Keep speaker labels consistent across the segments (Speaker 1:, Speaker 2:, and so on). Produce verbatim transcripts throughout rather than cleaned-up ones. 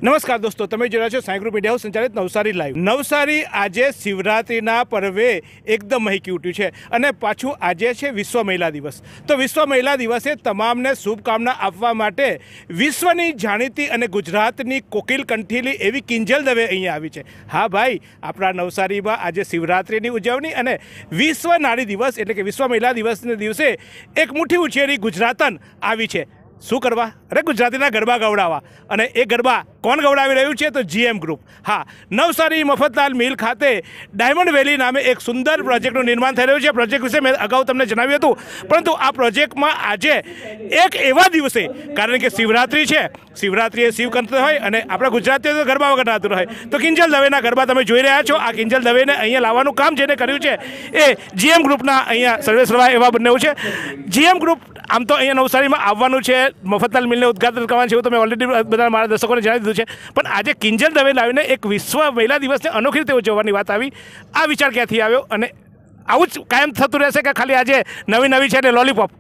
Speaker 1: નમસ્કાર દોસ્તો, તમે જોઈ રહ્યા છો સાંઈ ગ્રુપ મીડિયા હાઉસ સંચાલિત નવસારી લાઈવ। નવસારી આજે શિવરાત્રિના પર્વે એકદમ મહેકી ઉઠ્યું છે અને પાછું આજે છે વિશ્વ મહિલા દિવસ। તો વિશ્વ મહિલા દિવસે તમામને શુભકામના આપવા માટે વિશ્વની જાણીતી અને ગુજરાતની કોકિલ કંઠીલી એવી કિંજલ દવે અહીંયા આવી છે। હા ભાઈ, આપણા નવસારીમાં આજે શિવરાત્રિની ઉજવણી અને વિશ્વ નારી દિવસ એટલે કે વિશ્વ મહિલા દિવસના દિવસે એક મુઠ્ઠી ઉછેરી ગુજરાતન આવી છે। શું કરવા? અરે ગુજરાતીના ગરબા ગવડાવવા। અને એ ગરબા કોણ ગવડાવી રહ્યું છે? તો જીએમ ગ્રુપ। હા, નવસારી મફતલાલ મિલ ખાતે ડાયમંડ વેલી નામે એક સુંદર પ્રોજેક્ટનું નિર્માણ થઈ રહ્યું છે। પ્રોજેક્ટ વિશે મેં અગાઉ તમને જણાવ્યું હતું, પરંતુ આ પ્રોજેક્ટમાં આજે એક એવા દિવસે, કારણ કે શિવરાત્રિ છે, શિવરાત્રિ એ શિવ કંઠ હોય અને આપણા ગુજરાતીઓ તો ગરબા વગર નાતું રહે, તો કિંજલ દવેના ગરબા તમે જોઈ રહ્યા છો। આ કિંજલ દવેને અહીંયા લાવવાનું કામ જેને કર્યું છે એ જીએમ ગ્રુપના અહીંયા સર્વેસર્વા એવા બંને છે। જીએમ ગ્રુપ આમ તો અહીંયા નવસારીમાં આવવાનું છે, મફતલાલ મિલને ઉદ્ઘાટન કરવાનું છે, એવું તો મેં ઓલરેડી બધા મારા દર્શકોને જણાવી દીધું છે। પણ આજે કિંજલ દવે લાવીને એક વિશ્વ મહિલા દિવસને અનોખી રીતે ઉજવવાની વાત આવી। આ વિચાર ક્યાંથી આવ્યો અને આવું જ કાયમ થતું રહેશે કે ખાલી આજે નવી નવી છે ને લોલીપોપ?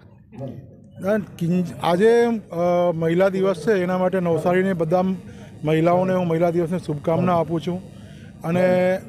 Speaker 2: આજે મહિલા દિવસ છે, એના માટે નવસારીની બધા મહિલાઓને હું મહિલા દિવસની શુભકામના આપું છું। અને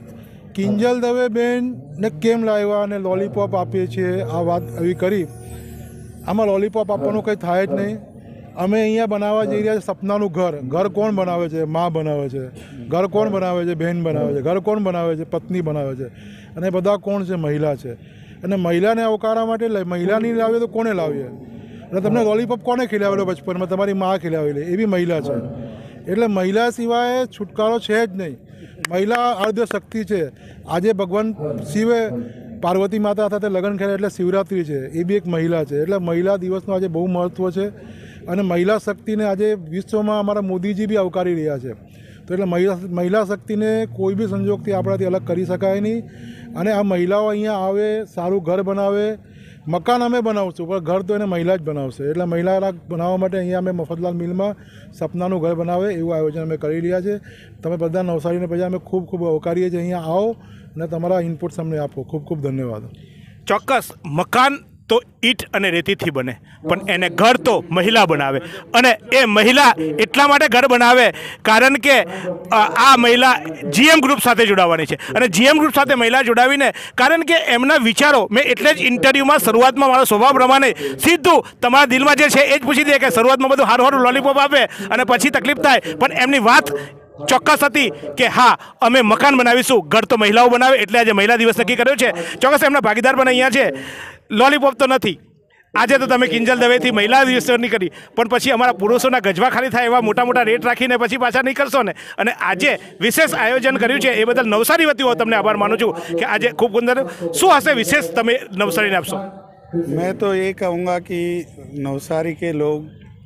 Speaker 2: કિંજલ દવે બેનને કેમ લાવ્યા અને લોલીપોપ આપીએ છીએ આ વાત એવી કરી, આમાં લોલીપોપ આપવાનું કંઈ થાય જ નહીં। અમે અહીંયા બનાવવા જઈ રહ્યા છીએ સપનાનું ઘર। ઘર કોણ બનાવે છે? મા બનાવે છે। ઘર કોણ બનાવે છે? બહેન બનાવે છે। ઘર કોણ બનાવે છે? પત્ની બનાવે છે। અને બધા કોણ છે? મહિલા છે। અને મહિલાને આવકારવા માટે મહિલા નહીં લાવીએ તો કોને લાવીએ? અને તમને લોલીપોપ કોને ખીલાવેલો બચપનમાં? તમારી મા ખીલાવેલી, એવી મહિલા છે। એટલે મહિલા સિવાય છુટકારો છે જ નહીં। મહિલા અર્ધ શક્તિ છે। આજે ભગવાન શિવે પાર્વતી માતા સાથે લગ્ન કર્યા એટલે શિવરાત્રિ છે, એ બી એક મહિલા છે। એટલે મહિલા દિવસનું આજે બહુ મહત્ત્વ છે અને મહિલા શક્તિને આજે વિશ્વમાં અમારા મોદીજી બી આવકારી રહ્યા છે। તો એટલે મહિલા મહિલા શક્તિને કોઈ બી સંજોગથી આપણાથી અલગ કરી શકાય નહીં। અને આ મહિલાઓ અહીંયા આવે, સારું ઘર બનાવે, મકાન અમે બનાવશું પણ ઘર તો એને મહિલા જ બનાવશે। એટલે મહિલા બનાવવા માટે અહીંયા અમે મફતલાલ મિલમાં સપનાનું ઘર બનાવે એવું આયોજન અમે કરી રહ્યા છે। તમે બધા નવસારીને પછી અમે ખૂબ ખૂબ આવકારીએ છીએ। અહીંયા આવો અને તમારા ઇનપુટ્સ અમને આપો। ખૂબ ખૂબ ધન્યવાદ।
Speaker 1: ચોક્કસ, મકાન તો ઈંટ અને રેતીથી બને, પણ એને ઘર તો મહિલા બનાવે। અને એ મહિલા એટલા માટે ઘર બનાવે કારણ કે આ મહિલા જીએમ ગ્રુપ સાથે જોડાવાની છે। અને જીએમ ગ્રુપ સાથે મહિલા જોડાવીને કારણ કે એમના વિચારો મેં એટલે જ ઇન્ટરવ્યૂમાં શરૂઆતમાં મારો સ્વભાવ પ્રમાણે સીધું તમારા દિલમાં જે છે એ જ પૂછી દે કે શરૂઆતમાં બધું હારું હારું લોલીપોપ આપે અને પછી તકલીફ થાય, પણ એમની વાત ચોક્કસ હતી કે હા, અમે મકાન બનાવીશું, ઘર તો મહિલાઓ બનાવે, એટલે આજે મહિલા દિવસ નક્કી કર્યો છે। ચોક્કસ એમના ભાગીદાર પણ અહીંયા છે। લોલીપોપ તો નથી આજે, તો તમે કિંજલ દવેથી મહિલા દિવસની કરી, પણ પછી અમારા પુરુષોના ગજવા ખાલી થાય એવા મોટા મોટા રેટ રાખીને પછી પાછા નહીં કરશો ને। અને આજે વિશેષ આયોજન કર્યું છે એ બદલ નવસારી વતીઓ તમને આભાર માનું છું કે આજે ખૂબ સુંદર। શું હશે વિશેષ તમે નવસારીને આપશો?
Speaker 3: मैं तो ये कहूँगा कि नवसारी के लोग,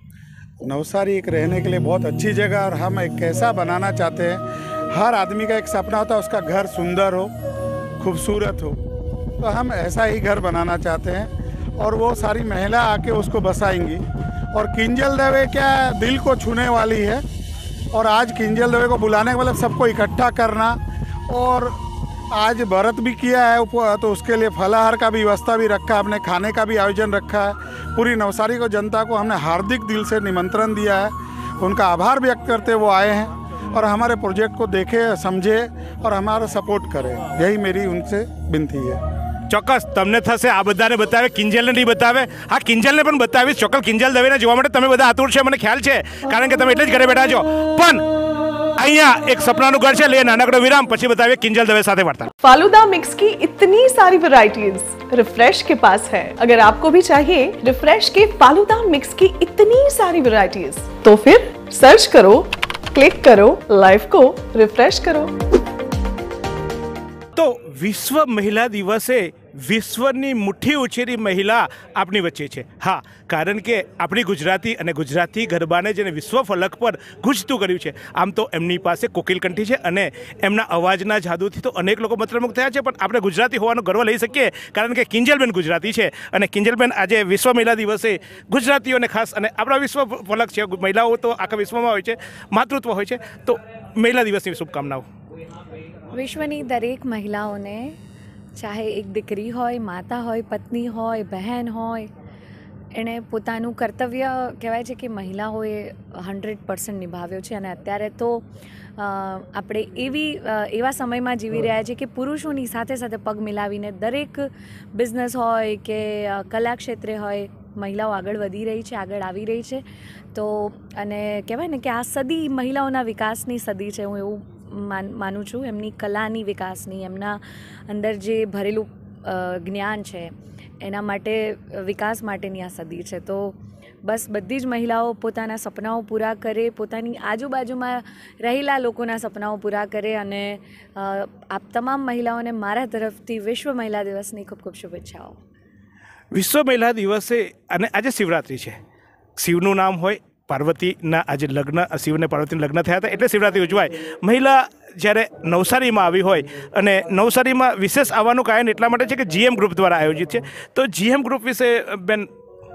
Speaker 3: नवसारी एक रहने के लिए बहुत अच्छी जगह और हम एक कैसा बनाना चाहते हैं। हर आदमी का एक सपना होता है उसका घर सुंदर हो, खूबसूरत हो, तो हम ऐसा ही घर बनाना चाहते हैं और वो सारी महिला आके उसको बसाएंगी। और किंजल दवे क्या दिल को छूने वाली है। और आज किंजल दवे को बुलाने का मतलब सबको इकट्ठा करना। और आज व्रत भी किया है तो उसके लिए फलाहार का भी व्यवस्था भी रखा है, हमने खाने का भी आयोजन रखा है। पूरी नवसारी को जनता को हमने हार्दिक दिल से निमंत्रण दिया है। उनका आभार व्यक्त करते वो आए हैं और हमारे प्रोजेक्ट को देखे, समझे और हमारा सपोर्ट करें, यही मेरी उनसे विनती है।
Speaker 1: ચોક્કસ તમને થશે આ બધાને બતાવે, કિંજલને નહીં બતાવે। હા, કિંજલને પણ બતાવીશ। ચોક્કસ કિંજલ દવેને જોવા માટે તમે બધા આતુર છે, મને ખ્યાલ છે, કારણ કે તમે એટલે જ ઘરે બેઠા છો। પણ અહીંયા એક સપનાનું ઘર છે, લે નાનકડો વિરામ, પછી બતાવીએ કિંજલ દવે સાથે વાર્તા।
Speaker 4: फालूदा मिक्स की इतनी सारी वैरायटीज रिफ्रेश के पास है। अगर आपको भी चाहिए रिफ्रेश के फालूदा मिक्स की इतनी सारी वैरायटीज, तो फिर सर्च करो, क्लिक करो, लाइफ को रिफ्रेश करो।
Speaker 1: तो विश्व महिला दिवसे विश्वની મુઠ્ઠી ઉછેરી મહિલા આપણી વચ્ચે છે। હા, કારણ કે આપણી ગુજરાતી અને ગુજરાતી ગરબાને જેને વિશ્વ ફલક પર ગુંજતું કર્યું છે। આમ તો એમની પાસે કોકિલ કંઠી છે અને એમના અવાજના જાદુથી તો અનેક લોકો મંત્રમુગ્ધ થયા છે, પણ આપણે ગુજરાતી હોવાનો ગર્વ લઈ શકીએ કારણ કે કિંજલબેન ગુજરાતી છે। અને કિંજલબેન આજે વિશ્વ મહિલા દિવસે ગુજરાતીઓને ખાસ, અને આપણા વિશ્વ ફલક છે, મહિલાઓ તો આખા વિશ્વમાં હોય છે, માતૃત્વ હોય છે, તો મહિલા દિવસની શુભકામનાઓ।
Speaker 5: વિશ્વની દરેક મહિલાઓને, ચાહે એક દીકરી હોય, માતા હોય, પત્ની હોય, બહેન હોય, એણે પોતાનું કર્તવ્ય કહેવાય છે કે મહિલાઓએ હંડ્રેડ પર્સન્ટ નિભાવ્યો છે. અને અત્યારે તો આપણે એવી એવા સમયમાં જીવી રહ્યા છીએ કે પુરુષોની સાથે સાથે પગ મિલાવીને દરેક બિઝનેસ હોય કે કલા ક્ષેત્રે હોય મહિલાઓ આગળ વધી રહી છે, આગળ આવી રહી છે. તો અને કહેવાય ને કે આ સદી મહિલાઓના વિકાસની સદી છે. હું એવું માન માનું છું. એમની કલાની વિકાસની, એમના અંદર જે ભરેલું જ્ઞાન છે એના માટે વિકાસ માટેની આ સદી છે. તો બસ બધી જ મહિલાઓ પોતાના સપનાઓ પૂરા કરે, પોતાની આજુબાજુમાં રહેલા લોકોના સપનાઓ પૂરા કરે. અને આપ તમામ મહિલાઓને મારા તરફથી વિશ્વ મહિલા દિવસની ખૂબ ખૂબ શુભેચ્છાઓ.
Speaker 1: વિશ્વ મહિલા દિવસે અને આજે શિવરાત્રિ છે. શિવનું નામ હોય, પાર્વતીના આજે લગ્ન, શિવને પાર્વતીના લગ્ન થયા હતા એટલે શિવરાત્રિ ઉજવાય. મહિલા જ્યારે નવસારીમાં આવી હોય, અને નવસારીમાં વિશેષ આવવાનું કારણ એટલા માટે છે કે જીએમ ગ્રુપ દ્વારા આયોજિત છે. તો જીએમ ગ્રુપ વિશે બેન.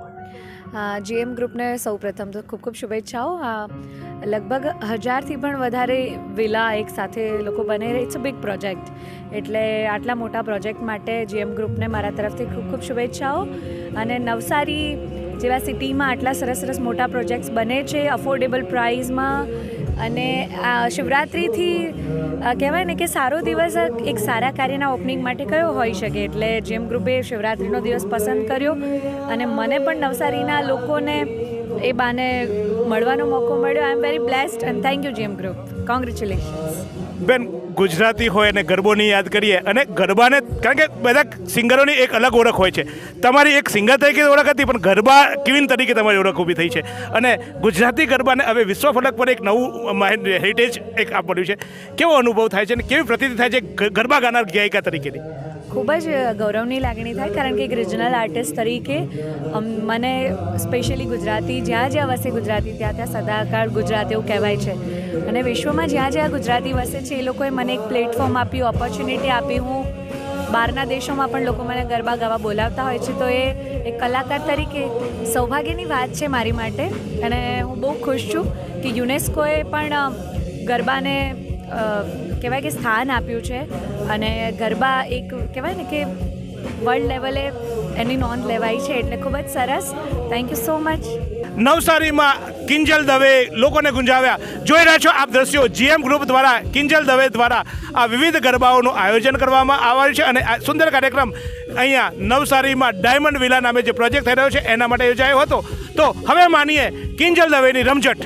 Speaker 5: જીએમ ગ્રુપને સૌ પ્રથમ તો ખૂબ ખૂબ શુભેચ્છાઓ. આ લગભગ હજારથી પણ વધારે વિલા એક સાથે લોકો બને રહે. It's a big project. એટલે આટલા મોટા પ્રોજેક્ટ માટે જીએમ ગ્રુપને મારા તરફથી ખૂબ ખૂબ શુભેચ્છાઓ. અને નવસારી જેવા સિટીમાં આટલા સરસ સરસ મોટા પ્રોજેક્ટ્સ બને છે અફોર્ડેબલ પ્રાઇઝમાં. અને આ શિવરાત્રિથી કહેવાય ને કે સારો દિવસ એક સારા કાર્યના ઓપનિંગ માટે કયો હોઈ શકે. એટલે જીએમ ગ્રુપે શિવરાત્રિનો દિવસ પસંદ કર્યો અને મને પણ નવસારીના લોકોને એ બાને મળવાનો મોકો મળ્યો. I am very blessed and thank you GM group. Congratulations.
Speaker 1: બેન, ગુજરાતી હોય અને ગરબોની યાદ કરીએ અને ગરબાને, કારણ કે બધા સિંગરોની એક અલગ ઓળખ હોય છે. તમારી એક સિંગર તરીકે ઓળખ હતી, પણ ગરબા ક્વીન તરીકે તમારી ઓળખ ઊભી થઈ છે. અને ગુજરાતી ગરબાને હવે વિશ્વ ફલક પર એક નવું હેરિટેજ એક આપવાનું છે. કેવો અનુભવ થાય છે અને કેવી પ્રતીતિ થાય છે ગરબા ગાનાર ગાયિકા તરીકેની?
Speaker 5: ખૂબ જ ગૌરવની લાગણી થાય, કારણ કે એક રિજનલ આર્ટિસ્ટ તરીકે મને સ્પેશિયલી ગુજરાતી, જ્યાં જ્યાં વસે ગુજરાતી ત્યાં ત્યાં સદાકાળ ગુજરાત એવું કહેવાય છે. અને વિશ્વમાં જ્યાં જ્યાં ગુજરાતી વસે છે એ લોકોએ મને એક પ્લેટફોર્મ આપ્યું, ઓપોર્ચ્યુનિટી આપી. હું બહારના દેશોમાં પણ લોકો મને ગરબા ગાવા બોલાવતા હોય છે. તો એ એક કલાકાર તરીકે સૌભાગ્યની વાત છે મારી માટે. અને હું બહુ ખુશ છું કે યુનેસ્કોએ પણ ગરબાને કહેવાય કે સ્થાન આપ્યું છે. અને ગરબા એક કહેવાય ને કે વર્લ્ડ લેવલે એની નોંધ લેવાઈ છે. એટલે ખૂબ જ સરસ. Thank you so much.
Speaker 1: નવસારીમાં કિંજલ દવે લોકોને ગુંજાવ્યા. જોઈ રહ્યા છો આપ દ્રશ્યો. જીએમ ગ્રુપ દ્વારા, કિંજલ દવે દ્વારા આ વિવિધ ગરબાઓનું આયોજન કરવામાં આવ્યું છે. અને આ સુંદર કાર્યક્રમ અહીંયા નવસારીમાં ડાયમંડ વિલા નામે જે પ્રોજેક્ટ થઈ રહ્યો છે એના માટે યોજાયો હતો. તો હવે માનીએ કિંજલ દવેની રમઝટ.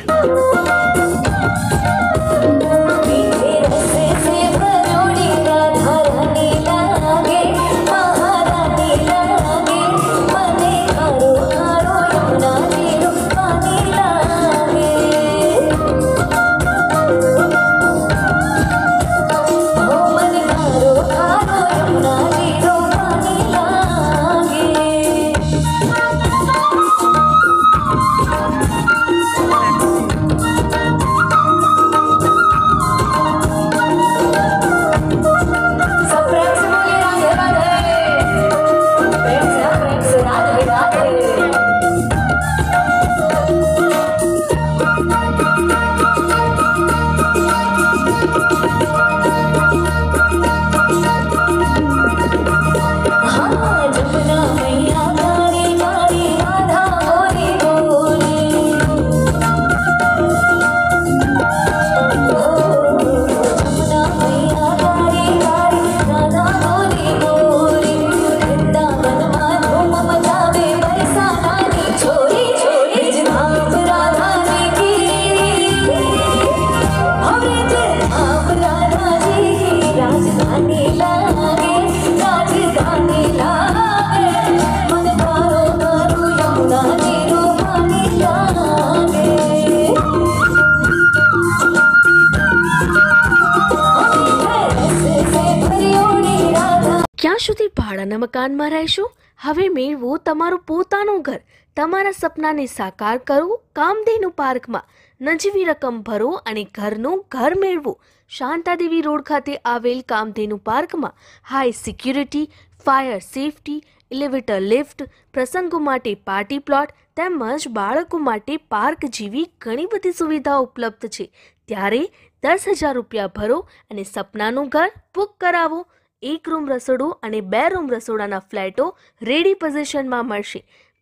Speaker 6: ક્યાં સુધી ભાડાના મકાનમાં રહેશો? હવે મેળવો તમારું પોતાનું ઘર. તમારા સપનાને સાકાર કરો કામધેનુ પાર્કમાં. નજીવી રકમ ભરો અને ઘરનું ઘર મેળવો. શાંતાદેવી રોડ ખાતે આવેલ કામધેનુ પાર્કમાં high security, fire safety, elevator lift, પ્રસંગો માટે પાર્ટી પ્લોટ તેમજ બાળકો માટે પાર્ક જેવી ઘણી બધી સુવિધાઓ ઉપલબ્ધ છે. ત્યારે દસ હજાર રૂપિયા ભરો અને સપનાનું ઘર બુક કરાવો. એક રૂમ રસોડું અને બે રૂમ રસોડાના ફ્લેટો રેડી પોઝિશનમાં મળશે.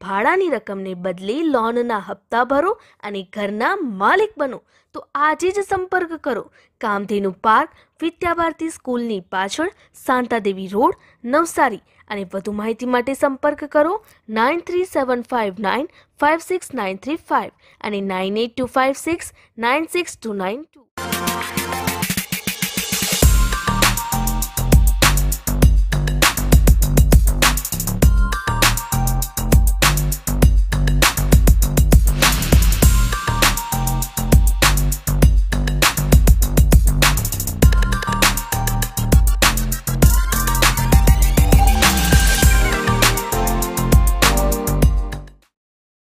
Speaker 6: ભાડાની રકમને બદલે લોનના હપ્તા ભરો અને ઘરના માલિક બનો. તો આજે જ સંપર્ક કરો કામધેનુ પાર્ક, વિદ્યાભારતી સ્કૂલની પાછળ, શાંતાદેવી રોડ, નવસારી. અને વધુ માહિતી માટે સંપર્ક કરો nine three seven five nine five six nine three five અને nine eight two five six nine six two nine two.